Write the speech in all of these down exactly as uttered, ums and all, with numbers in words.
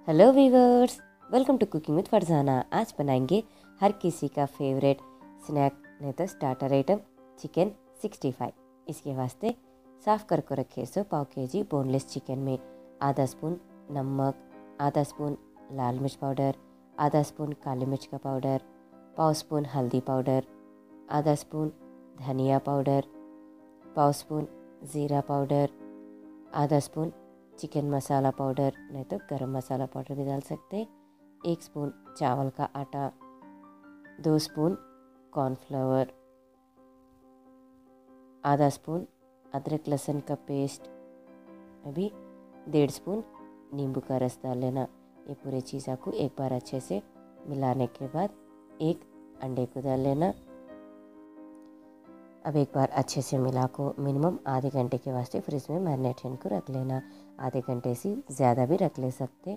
Hello viewers, welcome to cooking with Farzana. आज बनाएंगे हर किसी का फेवरेट स्नैक नहीं तो starter item chicken sixty five. इसके वास्ते साफ़ कर को रखे सो पाव के जी बोनलेस चिकन में आधा स्पून नमक, आधा स्पून लाल मिर्च पाउडर, आधा स्पून काली मिर्च का पाउडर, पाव स्पून हल्दी पाउडर, आधा स्पून धनिया पाउडर, पाव स्पून ज़ीरा पाउडर, आधा स्पून चिकन मसाला पाउडर नहीं तो गरम मसाला पाउडर भी डाल सकते हैं, एक स्पून चावल का आटा, दो स्पून कॉर्नफ्लावर, आधा स्पून अदरक लहसुन का पेस्ट, अभी डेढ़ स्पून नींबू का रस डाल लेना। ये पूरे चीज़ों को एक बार अच्छे से मिलाने के बाद एक अंडे को डाल लेना। अब एक बार अच्छे से मिला को मिनिमम आधे घंटे के वास्ते फ्रिज में मैरिनेशन को रख लेना। आधे घंटे से ज़्यादा भी रख ले सकते।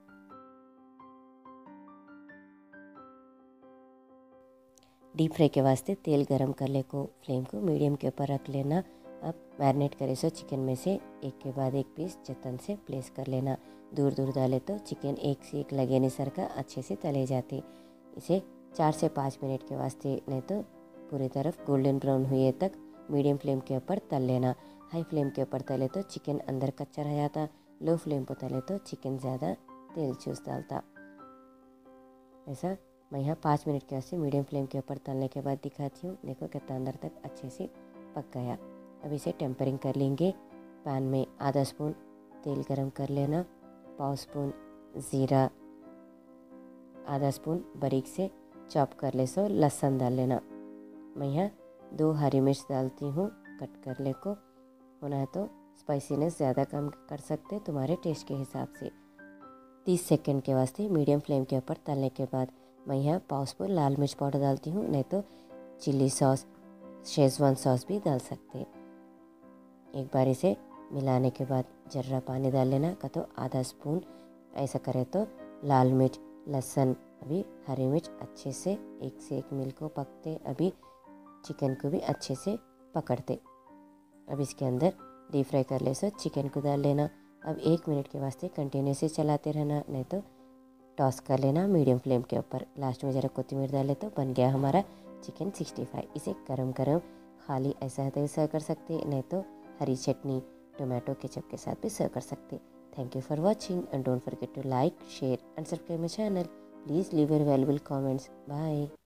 डीप फ्राई के वास्ते तेल गरम कर ले को फ्लेम को मीडियम के ऊपर रख लेना। अब मैरिनेट करे सो चिकन में से एक के बाद एक पीस जतन से प्लेस कर लेना। दूर दूर डाले तो चिकन एक से एक लगे नहीं सर का अच्छे से तले जाते। इसे चार से पाँच मिनट के वास्ते नहीं तो पूरी तरफ गोल्डन ब्राउन हुए तक मीडियम फ्लेम के ऊपर तल लेना। हाई फ्लेम के ऊपर तले तो चिकन अंदर कच्चा रह जाता, लो फ्लेम पर तले तो चिकन ज़्यादा तेल चूस डालता। ऐसा मैं यहाँ पाँच मिनट के वास्ते मीडियम फ्लेम के ऊपर तलने के बाद दिखाती हूँ। देखो कितना अंदर तक अच्छे से पक गया। अब इसे टेम्परिंग कर लेंगे। पैन में आधा स्पून तेल गरम कर लेना, पाव स्पून ज़ीरा, आधा स्पून बारीक से चॉप कर ले सो लहसुन डाल लेना। मैं यहाँ दो हरी मिर्च डालती हूँ, कट कर ले को। होना है तो स्पाइसीनेस ज़्यादा कम कर सकते तुम्हारे टेस्ट के हिसाब से। तीस सेकंड के वास्ते मीडियम फ्लेम के ऊपर तलने के बाद मैं यहाँ पाव स्पून लाल मिर्च पाउडर डालती हूँ, नहीं तो चिली सॉस शेजवान सॉस भी डाल सकते। एक बार इसे मिलाने के बाद जर्रा पानी डाल लेना का तो आधा स्पून। ऐसा करे तो लाल मिर्च, लहसुन, अभी हरी मिर्च अच्छे से एक से एक मिल को पकते, अभी चिकन को भी अच्छे से पकड़ते। अब इसके अंदर डीप फ्राई कर ले सो चिकन को डाल लेना। अब एक मिनट के वास्ते कंटिन्यू से चलाते रहना, नहीं तो टॉस कर लेना मीडियम फ्लेम के ऊपर। लास्ट में ज़रा कोथिमीर डाले तो बन गया हमारा चिकन सिक्सटी फाइव। इसे गरम गरम खाली ऐसा है सर्व कर सकते, नहीं तो हरी चटनी टोमेटो केचप के साथ भी सर्व कर सकते। Thank you for watching and don't forget to like, share and subscribe my channel. Please leave your valuable comments. Bye.